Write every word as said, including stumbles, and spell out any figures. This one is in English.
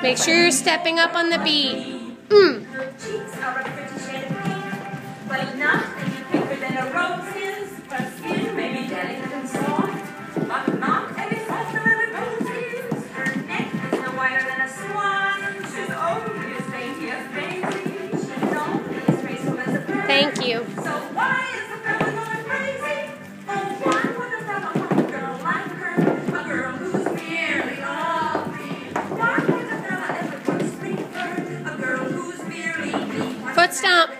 Make sure you're stepping up on the beat. Mm. Her cheeks are a pretty shade of pink, but not any pinker than a rose's. Her skin may be delicate and soft, but not any softer than a rose's. Her neck is no wider than a swan. She's only as dainty as Daisy. She's only as graceful as a bird. Thank you. So why is the fella going crazy? Oh, why would the fella want a girl like her? A girl who's merely all green. Why would the fella ever put a spring for a girl who's merely green? Foot stomp.